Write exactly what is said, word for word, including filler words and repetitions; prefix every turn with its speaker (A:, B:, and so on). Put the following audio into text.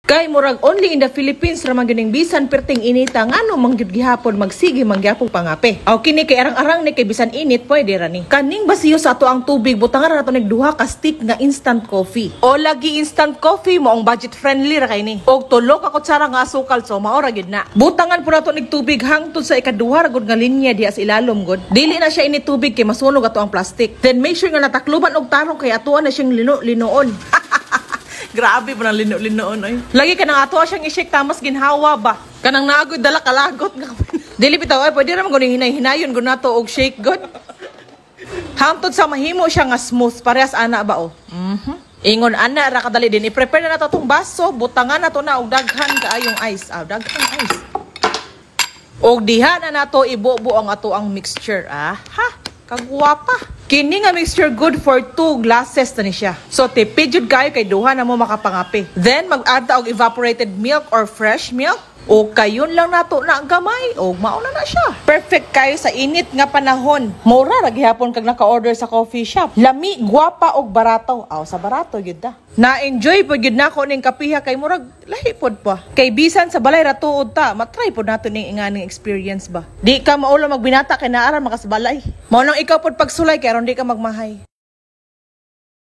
A: Kay murag only in the Philippines ra man gyud bisan perting inita ngano man gyud gihapon magsige mangyapong pangape. Aw kini kay arang-arang ni kay bisan init pwede ra ni. Kaning basiyo sa ato ang tubig butangan ra nato nig duha ka stick nga instant coffee. O lagi instant coffee mo ang budget friendly ra kay ni. Og tulo ka kutsara nga asukal so mao ra gyud na. Butangan pud nato nig tubig hangtod sa ikaduha ra gud nga linya diha sa ilalom gud. Dili na siya init tubig kay masunog ato ang plastic. Then make sure nga natakluban og tarong kay atuan na siyang lino-linoon. Grabe pa ng lino-linoon ay. Lagi ka nang ato siyang i-shake tamas ginhawa ba. Kanang naagod dala kalagot nga. Dili bitaw ay pwede ra man gud hinay-hinayon gud nato og shake god. Hangtod sa mahimo siya nga smooth parehas ana ba o. Mhm. Ingon ana ra kadali din i-prepare na nato tong baso, butangan nato na og daghan kaayong ice. Ah, daghan ice. Og diha na nato ibubo ang ato ang mixture. Ah, ha. Kagwapa. Kini nga mixture good for two glasses na ni siya. So tipid jud kayo kay duha na mo makapangapi. Then mag-add ta og evaporated milk or fresh milk. O kayon lang nato na ang gamay. O mauna na siya. Perfect kayo sa init nga panahon. Mura ra gihapon kag naka-order sa coffee shop. Lami, gwapa og barato. Aw sa barato gyud da. Na-enjoy po gyud nako ning kapiha kay murag lahi pod pa. Kay bisan sa balay ra tuod ta, matry pod nato ning inganing experience ba. Di ka maulo magbinata kay naara makasbalay. Mao nang ikaw pod pagsulay kay aron di ka magmahay.